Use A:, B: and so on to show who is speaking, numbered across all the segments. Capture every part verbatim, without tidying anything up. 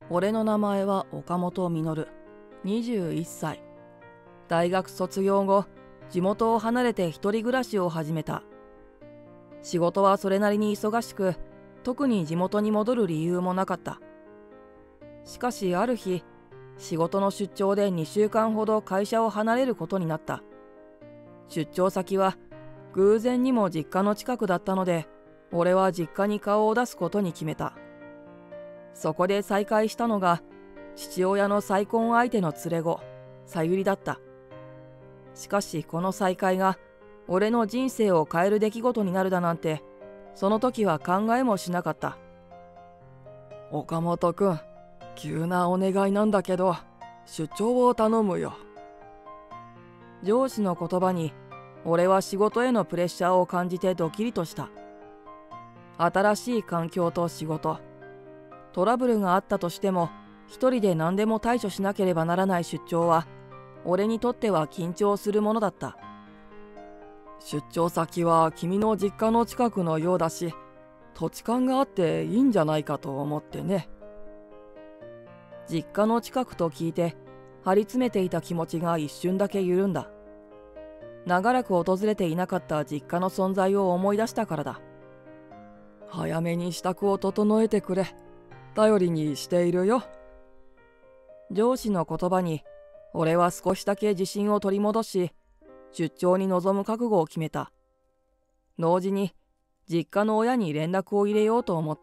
A: 俺の名前は岡本実、にじゅういっさい。大学卒業後、地元を離れて一人暮らしを始めた。仕事はそれなりに忙しく、特に地元に戻る理由もなかった。しかしある日、仕事の出張でにしゅうかんほど会社を離れることになった。出張先は偶然にも実家の近くだったので、俺は実家に顔を出すことに決めた。そこで再会したのが父親の再婚相手の連れ子、さゆりだった。しかしこの再会が俺の人生を変える出来事になるだなんて、その時は考えもしなかった。岡本くん、急なお願いなんだけど、出張を頼むよ。上司の言葉に、俺は仕事へのプレッシャーを感じてドキリとした。新しい環境と仕事、トラブルがあったとしても、一人で何でも対処しなければならない出張は、俺にとっては緊張するものだった。出張先は君の実家の近くのようだし、土地勘があっていいんじゃないかと思ってね。実家の近くと聞いて、張り詰めていた気持ちが一瞬だけ緩んだ。長らく訪れていなかった実家の存在を思い出したからだ。早めに支度を整えてくれ。頼りにしているよ。上司の言葉に、俺は少しだけ自信を取り戻し、出張に臨む覚悟を決めた。同時に、実家の親に連絡を入れようと思った。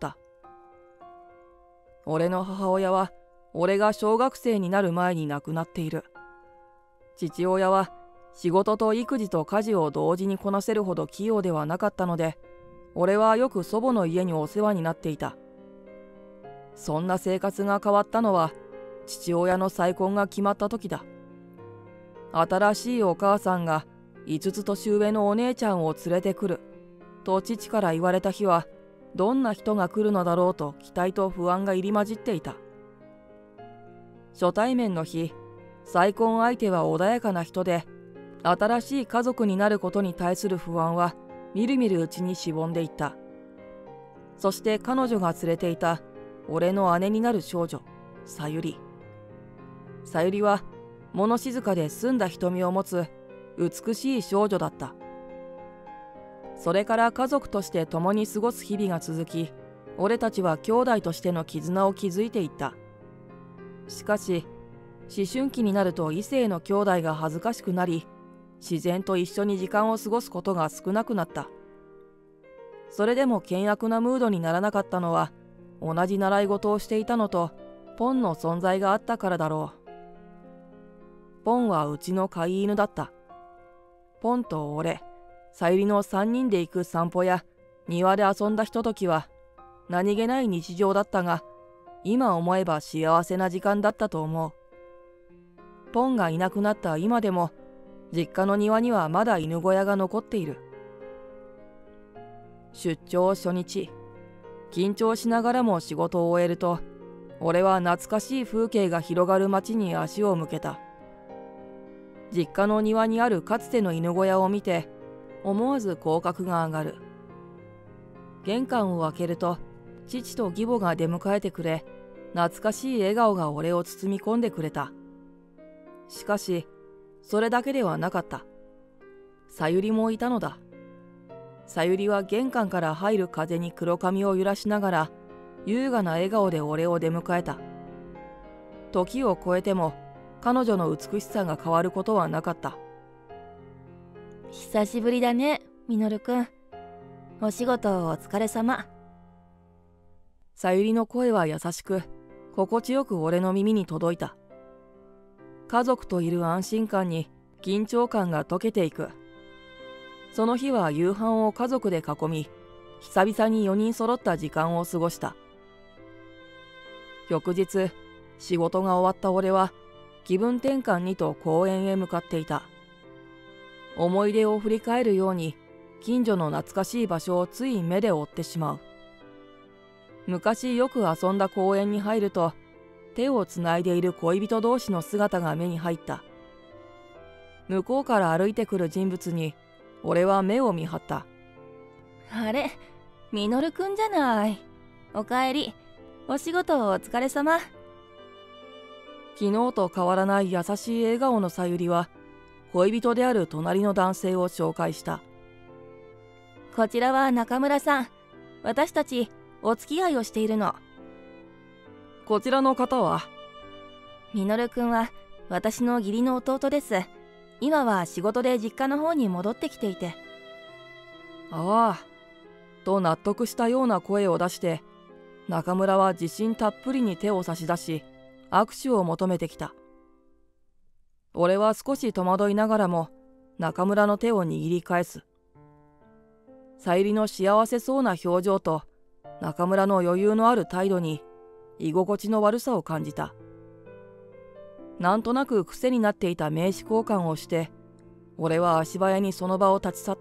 A: 俺の母親は、俺が小学生になる前に亡くなっている。父親は、仕事と育児と家事を同時にこなせるほど器用ではなかったので、俺はよく祖母の家にお世話になっていた。そんな生活が変わったのは、父親の再婚が決まった時だ。新しいお母さんがいつつ年上のお姉ちゃんを連れてくる、と父から言われた日は、どんな人が来るのだろうと期待と不安が入り混じっていた。初対面の日、再婚相手は穏やかな人で、新しい家族になることに対する不安はみるみるうちにしぼんでいった。そして彼女が連れていた俺の姉になる少女、さゆり。さゆりは物静かで澄んだ瞳を持つ美しい少女だった。それから家族として共に過ごす日々が続き、俺たちは兄弟としての絆を築いていった。しかし、思春期になると異性の兄弟が恥ずかしくなり、自然と一緒に時間を過ごすことが少なくなった。それでも険悪なムードにならなかったのは、同じ習い事をしていたのと、ポンの存在があったからだろう。ポンはうちの飼い犬だった。ポンと俺、さゆりの三人で行く散歩や庭で遊んだひとときは、何気ない日常だったが、今思えば幸せな時間だったと思う。ポンがいなくなった今でも、実家の庭にはまだ犬小屋が残っている。出張初日、緊張しながらも仕事を終えると、俺は懐かしい風景が広がる街に足を向けた。実家の庭にあるかつての犬小屋を見て、思わず口角が上がる。玄関を開けると、父と義母が出迎えてくれ、懐かしい笑顔が俺を包み込んでくれた。しかし、それだけではなかった。さゆりもいたのだ。さゆりは玄関から入る風に黒髪を揺らしながら、優雅な笑顔で俺を出迎えた。時を超えても、彼女の美しさが変わることはなかった。
B: 久しぶりだね、みのるくん。お仕事お疲れ様。
A: さゆりの声は優しく、心地よく俺の耳に届いた。家族といる安心感に緊張感が溶けていく。その日は夕飯を家族で囲み、久々によにん揃った時間を過ごした。翌日、仕事が終わった俺は気分転換にと公園へ向かっていた。思い出を振り返るように近所の懐かしい場所をつい目で追ってしまう。昔よく遊んだ公園に入ると、手をつないでいる恋人同士の姿が目に入った。向こうから歩いてくる人物に俺は目を見張った。
B: あれ、みのるくんじゃない。おかえり。お仕事お疲れ様。
A: 昨日と変わらない優しい笑顔のさゆりは、恋人である隣の男性を紹介した。
B: こちらは中村さん。私たちお付き合いをしているの。
A: こちらの方は？
B: みのるくんは私の義理の弟です。今は仕事で実家の方に戻ってきていて。
A: ああ、と納得したような声を出して、中村は自信たっぷりに手を差し出し、握手を求めてきた。俺は少し戸惑いながらも、中村の手を握り返す。さゆりの幸せそうな表情と、中村の余裕のある態度に、居心地の悪さを感じた。なんとなく癖になっていた名刺交換をして、俺は足早にその場を立ち去った。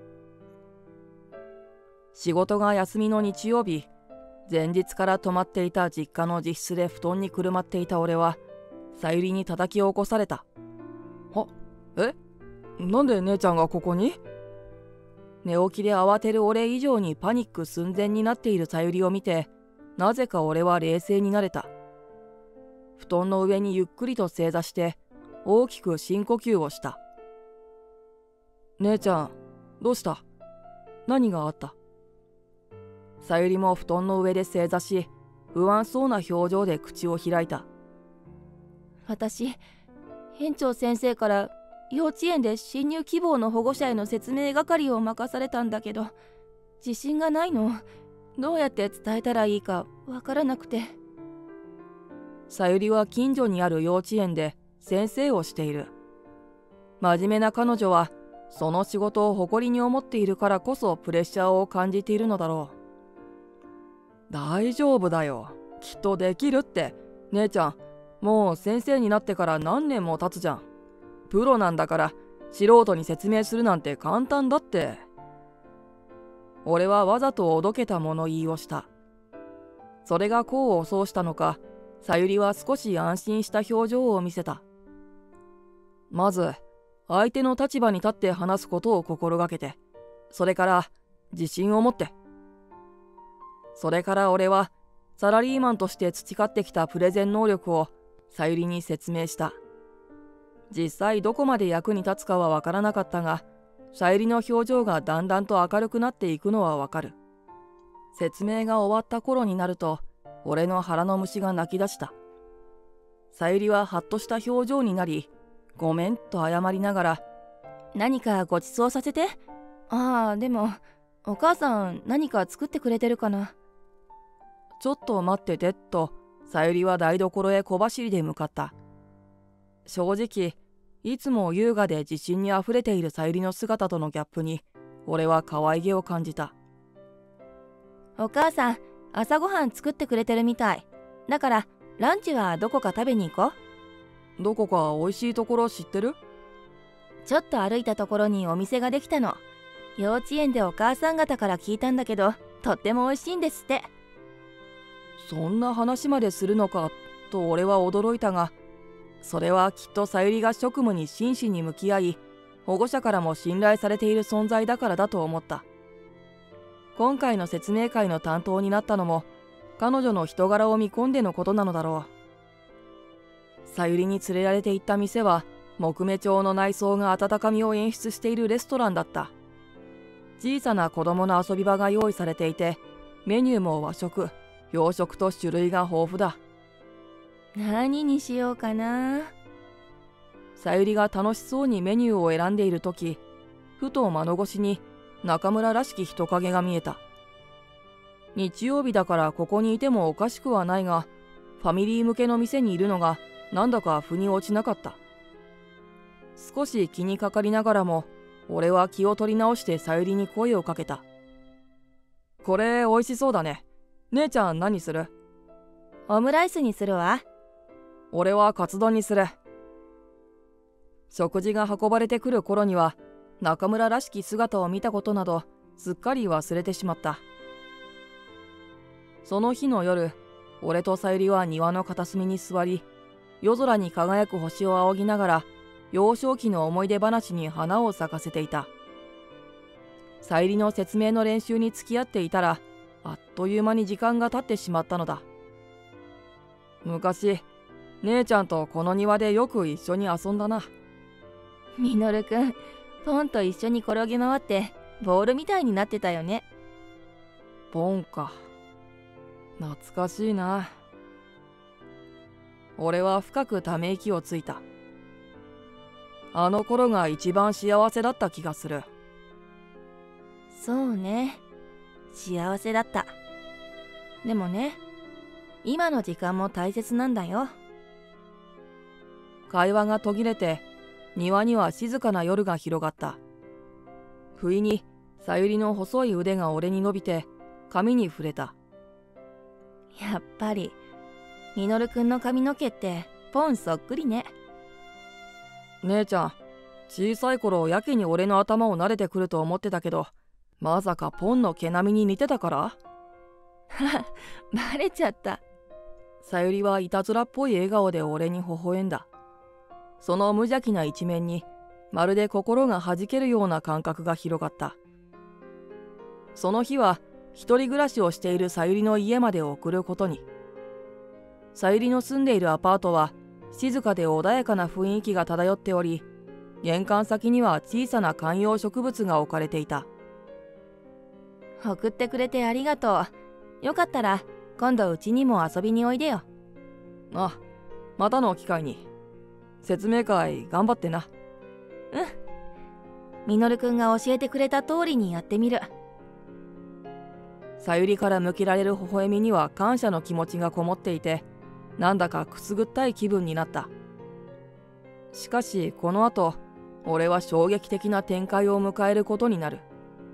A: 仕事が休みの日曜日、前日から泊まっていた実家の自室で布団にくるまっていた俺は、さゆりに叩き起こされた。は、え？なんで姉ちゃんがここに？寝起きで慌てる俺以上にパニック寸前になっているさゆりを見て、なぜか俺は冷静になれた。布団の上にゆっくりと正座して、大きく深呼吸をした。姉ちゃん、どうした？何があった？さゆりも布団の上で正座し、不安そうな表情で口を開いた。
B: 私、園長先生から幼稚園で侵入希望の保護者への説明係を任されたんだけど、自信がないの。どうやって伝えたらいいかわからなくて。
A: さゆりは近所にある幼稚園で先生をしている。真面目な彼女は、その仕事を誇りに思っているからこそプレッシャーを感じているのだろう。大丈夫だよ。きっとできるって。姉ちゃん、もう先生になってから何年も経つじゃん。プロなんだから素人に説明するなんて簡単だって。俺はわざとおどけた物言いをした。それが功を奏したのか、さゆりは少し安心した表情を見せた。まず、相手の立場に立って話すことを心がけて、それから自信を持って。それから俺はサラリーマンとして培ってきたプレゼン能力をさゆりに説明した。実際どこまで役に立つかはわからなかったが、さゆりの表情がだんだんと明るくなっていくのはわかる。説明が終わった頃になると、俺の腹の虫が泣き出した。さゆりはハッとした表情になり、ごめんと謝りながら、
B: 何かごちそうさせて。ああ、でも、お母さん何か作ってくれてるかな。
A: ちょっと待っててと、さゆりは台所へ小走りで向かった。正直、いつも優雅で自信にあふれているさゆりの姿とのギャップに、俺は可愛げを感じた。
B: お母さん、朝ごはん作ってくれてるみたい。だから、ランチはどこか食べに行こ
A: う。どこか美味しいところ知ってる？
B: ちょっと歩いたところにお店ができたの。幼稚園でお母さん方から聞いたんだけど、とっても美味しいんですって。
A: そんな話までするのかと俺は驚いたが、それはきっとさゆりが職務に真摯に向き合い、保護者からも信頼されている存在だからだと思った。今回の説明会の担当になったのも、彼女の人柄を見込んでのことなのだろう。さゆりに連れられて行った店は、木目調の内装が温かみを演出しているレストランだった。小さな子供の遊び場が用意されていて、メニューも和食、洋食と種類が豊富だ。
B: 何にしようかな。
A: さゆりが楽しそうにメニューを選んでいるとき、ふと窓越しに中村らしき人影が見えた。日曜日だからここにいてもおかしくはないが、ファミリー向けの店にいるのがなんだか腑に落ちなかった。少し気にかかりながらも、俺は気を取り直してさゆりに声をかけた。これ美味しそうだね。姉ちゃん何する？
B: オムライスにするわ。
A: 俺はカツ丼にする。食事が運ばれてくる頃には、中村らしき姿を見たことなどすっかり忘れてしまった。その日の夜、俺とさゆりは庭の片隅に座り、夜空に輝く星を仰ぎながら、幼少期の思い出話に花を咲かせていた。さゆりの説明の練習に付き合っていたら、あっという間に時間が経ってしまったのだ。昔、 姉ちゃんとこの庭でよく一緒に遊んだな。
B: ミノルくん、ポンと一緒に転げ回ってボールみたいになってたよね。
A: ポンか。懐かしいな。俺は深くため息をついた。あの頃が一番幸せだった気がする。
B: そうね、幸せだった。でもね、今の時間も大切なんだよ。
A: 会話が途切れて、庭には静かな夜が広がった。不意にさゆりの細い腕が俺に伸びて髪に触れた。
B: やっぱりミノルくんの髪の毛ってポンそっくりね。
A: 姉ちゃん、小さい頃やけに俺の頭を撫でてくると思ってたけど、まさかポンの毛並みに似てたから？
B: はは、バレちゃった。
A: さゆりはいたずらっぽい笑顔で俺に微笑んだ。その無邪気な一面にまるで心が弾けるような感覚が広がった。その日は一人暮らしをしているさゆりの家まで送ることに。さゆりの住んでいるアパートは静かで穏やかな雰囲気が漂っており、玄関先には小さな観葉植物が置かれていた。
B: 送ってくれてありがとう。よかったら今度うちにも遊びにおいでよ。
A: あ、またの機会に。説明会頑張ってな。
B: うん。ミノルくんが教えてくれた通りにやってみる。
A: さゆりから向けられる微笑みには感謝の気持ちがこもっていて、なんだかくすぐったい気分になった。しかしこの後、俺は衝撃的な展開を迎えることになる。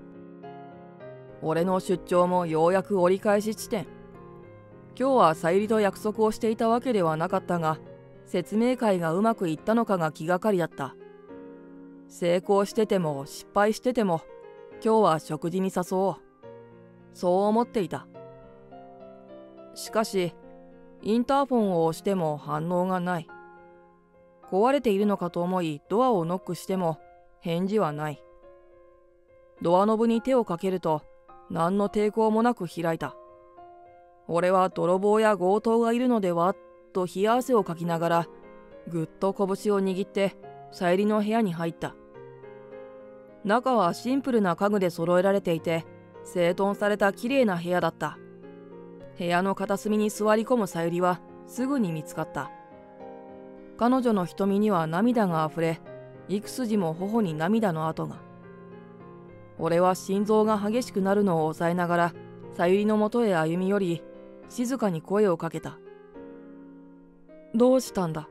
A: 俺の出張もようやく折り返し地点。今日はさゆりと約束をしていたわけではなかったが、説明会がうまくいったのかが気がかりだった。成功してても失敗してても、今日は食事に誘おう。そう思っていた。しかし、インターフォンを押しても反応がない。壊れているのかと思いドアをノックしても返事はない。ドアノブに手をかけると何の抵抗もなく開いた。俺は泥棒や強盗がいるのではと冷や汗をかきながらぐっと拳を握ってさゆりの部屋に入った。中はシンプルな家具で揃えられていて整頓されたきれいな部屋だった。部屋の片隅に座り込むさゆりはすぐに見つかった。彼女の瞳には涙があふれ、幾筋も頬に涙の跡が。俺は心臓が激しくなるのを抑えながらさゆりのもとへ歩み寄り、静かに声をかけた。どうしたんだ？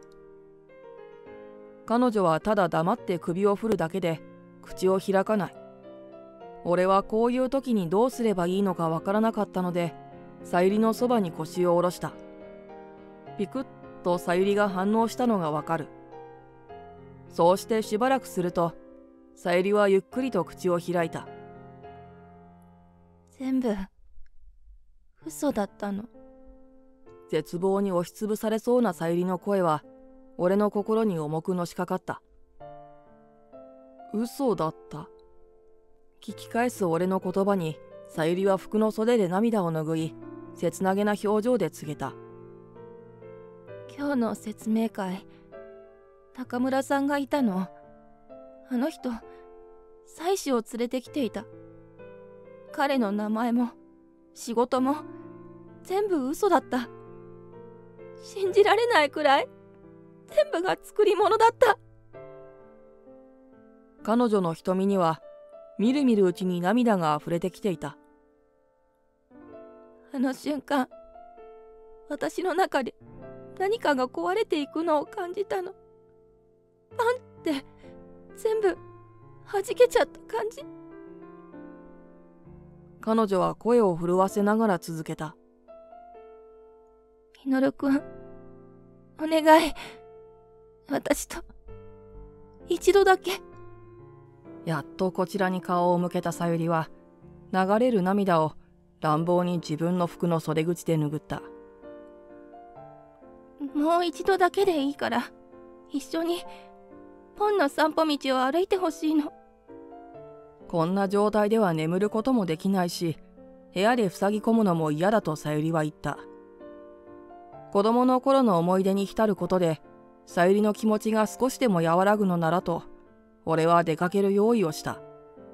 A: 彼女はただ黙って首を振るだけで口を開かない。俺はこういう時にどうすればいいのかわからなかったので、さゆりのそばに腰を下ろした。ピクッとさゆりが反応したのがわかる。そうしてしばらくすると、さゆりはゆっくりと口を開いた。
B: 全部嘘だったの。
A: 絶望に押しつぶされそうなさゆりの声は俺の心に重くのしかかった。嘘だった。聞き返す俺の言葉にさゆりは服の袖で涙を拭い、切なげな表情で告げた。
B: 今日の説明会、高村さんがいたの。あの人、妻子を連れてきていた。彼の名前も仕事も全部嘘だった。信じられないくらい全部が作り物だった。
A: 彼女の瞳にはみるみるうちに涙があふれてきていた。
B: あの瞬間、私の中で何かが壊れていくのを感じたの。パンって全部弾けちゃった感じ。
A: 彼女は声を震わせながら続けた。
B: ミノルくん、お願い。私と一度だけ。
A: やっとこちらに顔を向けたさゆりは、流れる涙を乱暴に自分の服の袖口で拭った。
B: もう一度だけでいいから、一緒にポンの散歩道を歩いてほしいの。
A: こんな状態では眠ることもできないし、部屋で塞ぎ込むのも嫌だとさゆりは言った。 子供の頃の思い出に浸ることで、さゆりの気持ちが少しでも和らぐのならと、俺は出かける用意をした。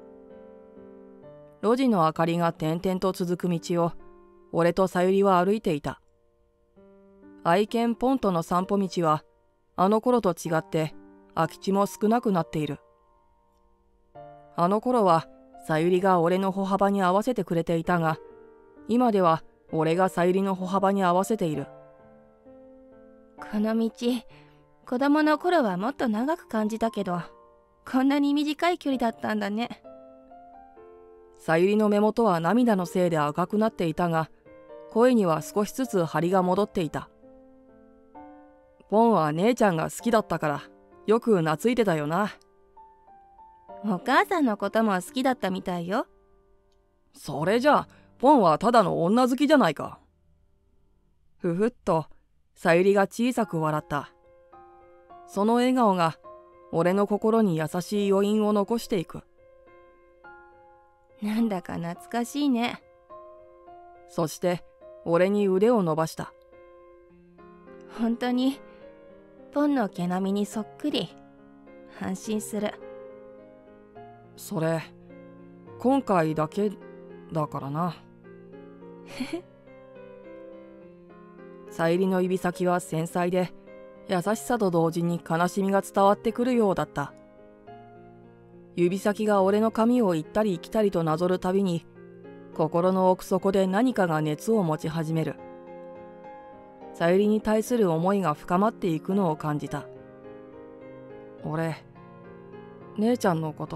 A: 路地の明かりが点々と続く道を、俺とさゆりは歩いていた。愛犬ポンとの散歩道は、あの頃と違って空き地も少なくなっている。あの頃はさゆりが俺の歩幅に合わせてくれていたが、今では俺がさゆりの歩幅に合わせている。
B: この道、子供の頃はもっと長く感じたけど、こんなに短い距離だったんだね。
A: さゆりの目元は涙のせいで赤くなっていたが、声には少しずつ張りが戻っていた。ポンは姉ちゃんが好きだったから、よく懐いてたよな。
B: お母さんのことも好きだったみたいよ。
A: それじゃあ、ポンはただの女好きじゃないか。ふふっと、さゆりが小さく笑った。その笑顔が、俺の心に優しい余韻を残していく。
B: なんだか懐かしいね。
A: そして、俺に腕を伸ばした。
B: 本当に、ポンの毛並みにそっくり。安心する。
A: それ、今回だけだからな。さゆりの指先は繊細で、優しさと同時に悲しみが伝わってくるようだった。指先が俺の髪を行ったり来たりとなぞるたびに、心の奥底で何かが熱を持ち始める。さゆりに対する思いが深まっていくのを感じた。俺、姉ちゃんのこと。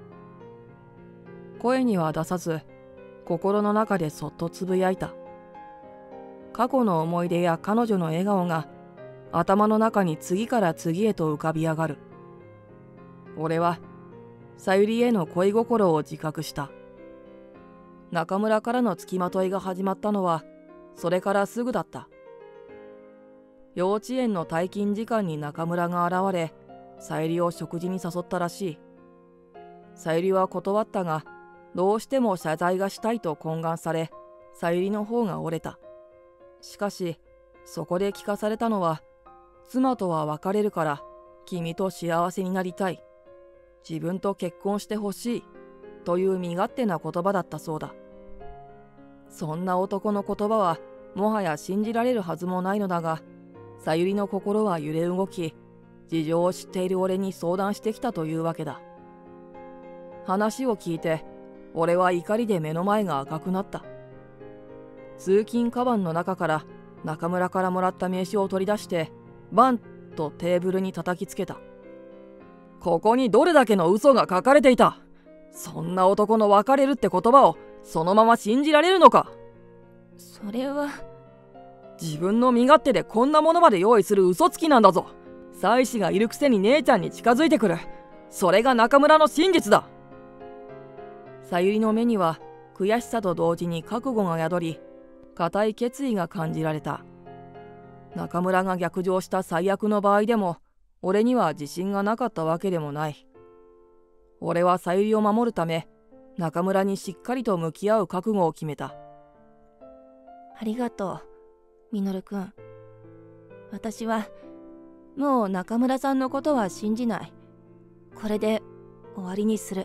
A: 声には出さず、心の中でそっとつぶやいた。過去の思い出や彼女の笑顔が頭の中に次から次へと浮かび上がる。俺はさゆりへの恋心を自覚した。中村からの付きまといが始まったのはそれからすぐだった。幼稚園の退勤時間に中村が現れ、さゆりを食事に誘ったらしい。さゆりは断ったが、どうしても謝罪がしたいと懇願され、さゆりの方が折れた。しかし、そこで聞かされたのは、妻とは別れるから、君と幸せになりたい。自分と結婚してほしい。という身勝手な言葉だったそうだ。そんな男の言葉は、もはや信じられるはずもないのだが、さゆりの心は揺れ動き、事情を知っている俺に相談してきたというわけだ。話を聞いて、俺は怒りで目の前が赤くなった。通勤カバンの中から中村からもらった名刺を取り出して、バンとテーブルに叩きつけた。ここにどれだけの嘘が書かれていた。そんな男の別れるって言葉をそのまま信じられるのか。
B: それは。
A: 自分の身勝手でこんなものまで用意する嘘つきなんだぞ。妻子がいるくせに姉ちゃんに近づいてくる。それが中村の真実だ。さゆりの目には悔しさと同時に覚悟が宿り、固い決意が感じられた。中村が逆上した最悪の場合でも、俺には自信がなかったわけでもない。俺はさゆりを守るため、中村にしっかりと向き合う覚悟を決めた。
B: ありがとう、ミノルくん。私は、もう中村さんのことは信じない。これで終わりにする。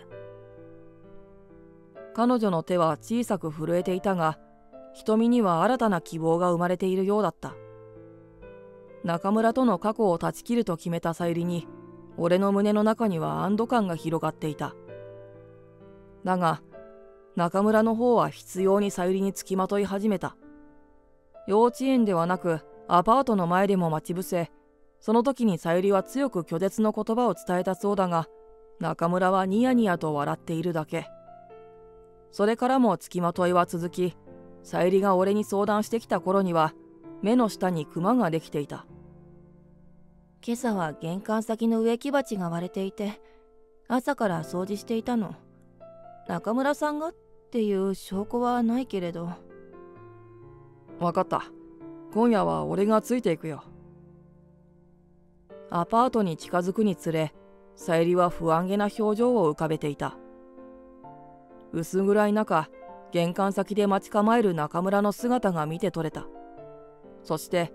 A: 彼女の手は小さく震えていたが、瞳には新たな希望が生まれているようだった。中村との過去を断ち切ると決めたさゆりに、俺の胸の中には安堵感が広がっていた。だが、中村の方は必要にさゆりにつきまとい始めた。幼稚園ではなく、アパートの前でも待ち伏せ、その時にさゆりは強く拒絶の言葉を伝えたそうだが、中村はニヤニヤと笑っているだけ。それからもつきまといは続き、さゆりが俺に相談してきた頃には、目の下にクマができていた。
B: 今朝は玄関先の植木鉢が割れていて、朝から掃除していたの。中村さんがっていう証拠はないけれど。
A: わかった。今夜は俺がついていくよ。アパートに近づくにつれ、さゆりは不安げな表情を浮かべていた。薄暗い中、玄関先で待ち構える中村の姿が見て取れた。そして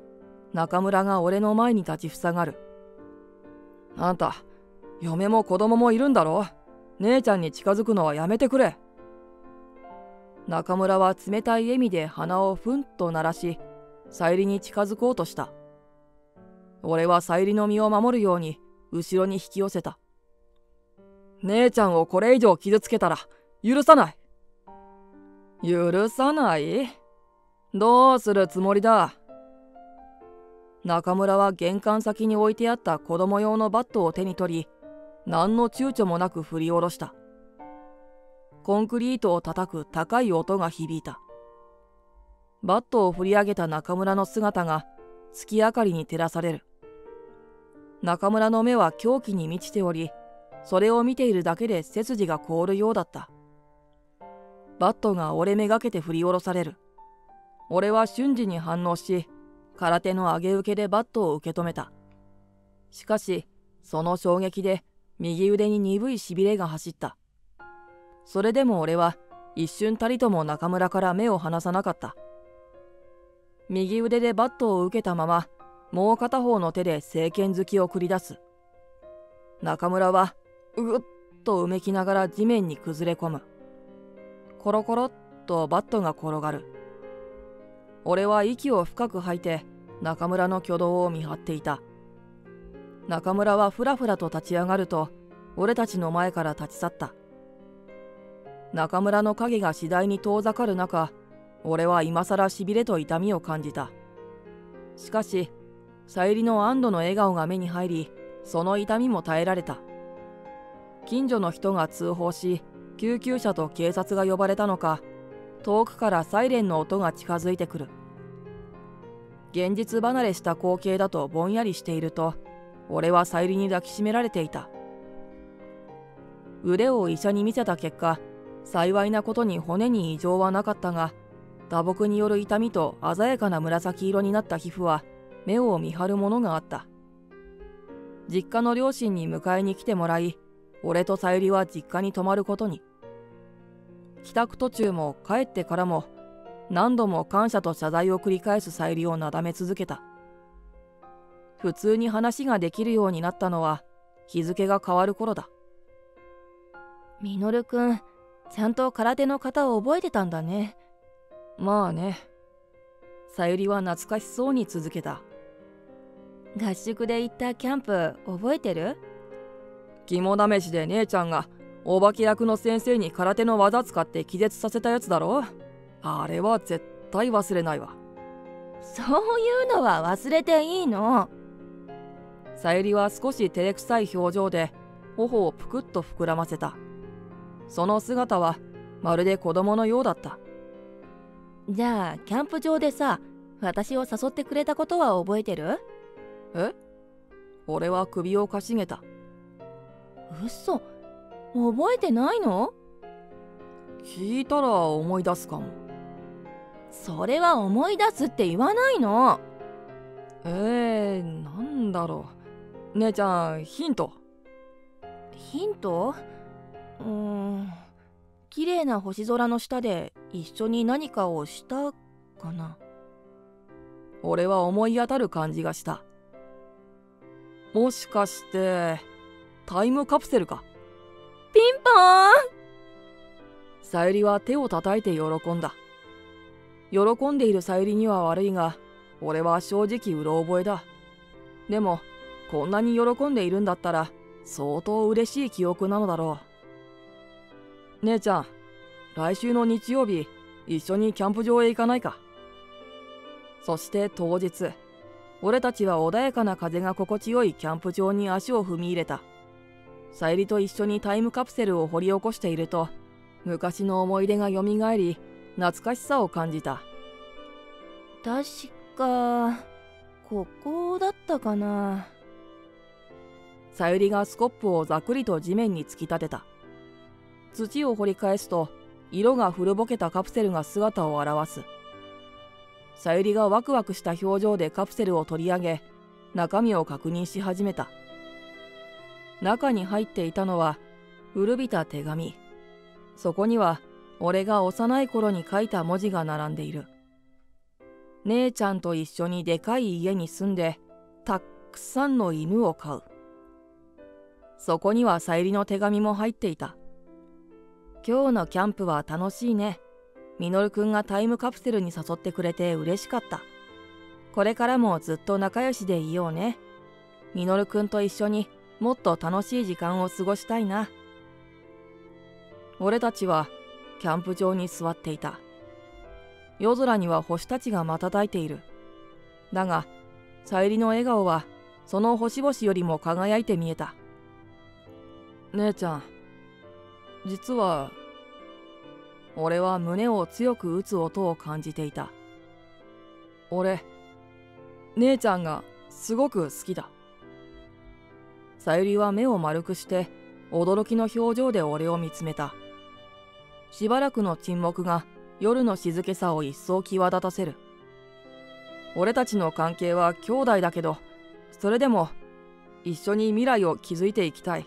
A: 中村が俺の前に立ちふさがる。あんた、嫁も子供もいるんだろ。姉ちゃんに近づくのはやめてくれ。中村は冷たい笑みで鼻をふんと鳴らし、さゆりに近づこうとした。俺はさゆりの身を守るように後ろに引き寄せた。姉ちゃんをこれ以上傷つけたら許さない。許さない？どうするつもりだ。中村は玄関先に置いてあった子供用のバットを手に取り、何の躊躇もなく振り下ろした。コンクリートを叩く高い音が響いた。バットを振り上げた中村の姿が月明かりに照らされる。中村の目は狂気に満ちており、それを見ているだけで背筋が凍るようだった。バットが折れめがけて振り下ろされる。俺は瞬時に反応し、空手の上げ受けでバットを受け止めた。しかし、その衝撃で右腕に鈍いしびれが走った。それでも俺は一瞬たりとも中村から目を離さなかった。右腕でバットを受けたまま、もう片方の手で正拳突きを繰り出す。中村はうっとうめきながら地面に崩れ込む。コロコロっとバットが転がる。俺は息を深く吐いて中村の挙動を見張っていた。中村はふらふらと立ち上がると、俺たちの前から立ち去った。中村の影が次第に遠ざかる中、俺は今さらしびれと痛みを感じた。しかし、さゆりの安堵の笑顔が目に入り、その痛みも耐えられた。近所の人が通報し、救急車と警察が呼ばれたのか、遠くからサイレンの音が近づいてくる。現実離れした光景だとぼんやりしていると、俺はさゆりに抱きしめられていた。腕を医者に見せた結果、幸いなことに骨に異常はなかったが、打撲による痛みと鮮やかな紫色になった皮膚は目を見張るものがあった。実家の両親に迎えに来てもらい、俺とさゆりは実家に泊まることに。帰宅途中も帰ってからも何度も感謝と謝罪を繰り返すさゆりをなだめ続けた。普通に話ができるようになったのは日付が変わる頃だ。
B: みのるくん、ちゃんと空手の型を覚えてたんだね。
A: まあね。さゆりは懐かしそうに続けた。
B: 合宿で行ったキャンプ覚えてる？
A: 肝試しで姉ちゃんがお化け役の先生に空手の技使って気絶させたやつだろ。あれは絶対忘れないわ。
B: そういうのは忘れていいの。
A: さゆりは少し照れくさい表情で頬をぷくっと膨らませた。その姿はまるで子供のようだった。
B: じゃあキャンプ場でさ、私を誘ってくれたことは覚えてる？
A: え？俺は首をかしげた。
B: 嘘、覚えてないの？
A: 聞いたら思い出すかも。
B: それは思い出すって言わないの。
A: えー、なんだろう。姉ちゃん、ヒント。
B: ヒント？うーん、綺麗な星空の下で一緒に何かをしたかな。
A: 俺は思い当たる感じがした。もしかしてタイムカプセルか。
B: ピンポーン。
A: さゆりは手を叩いて喜んだ。喜んでいるさゆりには悪いが、俺は正直うろ覚えだ。でもこんなに喜んでいるんだったら相当嬉しい記憶なのだろう。姉ちゃん、来週の日曜日一緒にキャンプ場へ行かないか。そして当日、俺たちは穏やかな風が心地よいキャンプ場に足を踏み入れた。さゆりと一緒にタイムカプセルを掘り起こしていると、昔の思い出がよみがえり、懐かしさを感じた。
B: 確かここだったかな。
A: さゆりがスコップをざくりと地面に突き立てた。土を掘り返すと、色が古ぼけたカプセルが姿を現す。さゆりがワクワクした表情でカプセルを取り上げ、中身を確認し始めた。中に入っていたのは古びた手紙。そこには俺が幼い頃に書いた文字が並んでいる。 姉ちゃんと一緒にでかい家に住んでたくさんの犬を飼う。そこにはさゆりの手紙も入っていた。今日のキャンプは楽しいね。みのるくんがタイムカプセルに誘ってくれて嬉しかった。これからもずっと仲良しでいようね。みのるくんと一緒にもっと楽しい時間を過ごしたいな。俺たちはキャンプ場に座っていた。夜空には星たちが瞬いている。だが、さゆりの笑顔はその星々よりも輝いて見えた。姉ちゃん、実は、俺は胸を強く打つ音を感じていた。俺、姉ちゃんがすごく好きだ。さゆりは目を丸くして驚きの表情で俺を見つめた。しばらくの沈黙が夜の静けさを一層際立たせる。俺たちの関係は兄弟だけど、それでも一緒に未来を築いていきたい。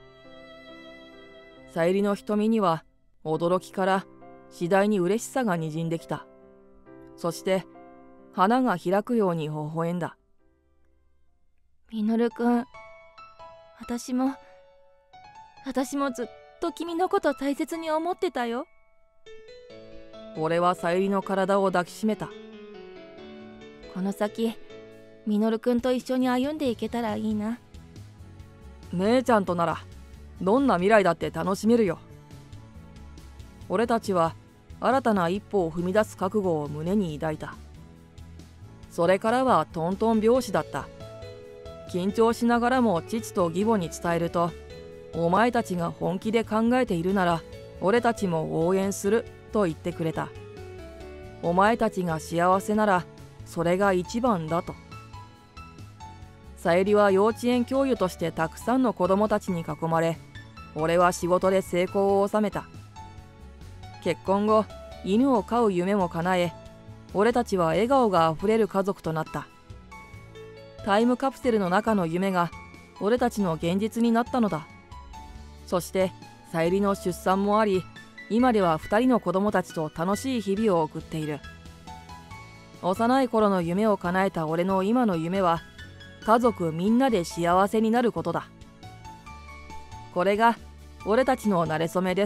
A: さゆりの瞳には驚きから次第に嬉しさがにじんできた。そして花が開くように微笑んだ。
B: みのるくん、私も私もずっと君のこと大切に思ってたよ。
A: 俺はさゆりの体を抱きしめた。
B: この先みのるくんと一緒に歩んでいけたらいいな。
A: 姉ちゃんとならどんな未来だって楽しめるよ。俺たちは新たな一歩を踏み出す覚悟を胸に抱いた。それからはトントン拍子だった。緊張しながらも父と義母に伝えると、お前たちが本気で考えているなら俺たちも応援すると言ってくれた。お前たちが幸せならそれが一番だと。さゆりは幼稚園教諭としてたくさんの子供たちに囲まれ、俺は仕事で成功を収めた。結婚後、犬を飼う夢も叶え、俺たちは笑顔があふれる家族となった。タイムカプセルの中の夢が俺たちの現実になったのだ。そしてさゆりの出産もあり、今では二人の子供たちと楽しい日々を送っている。幼い頃の夢を叶えた俺の今の夢は、家族みんなで幸せになることだ。これが俺たちの馴れ初めです。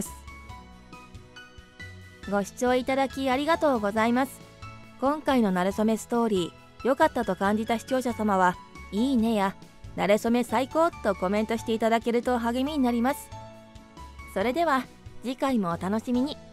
B: ご視聴いただきありがとうございます。今回の馴れ初めストーリー、良かったと感じた視聴者様は、いいねや、馴れ初め最高とコメントしていただけると励みになります。それでは、次回もお楽しみに。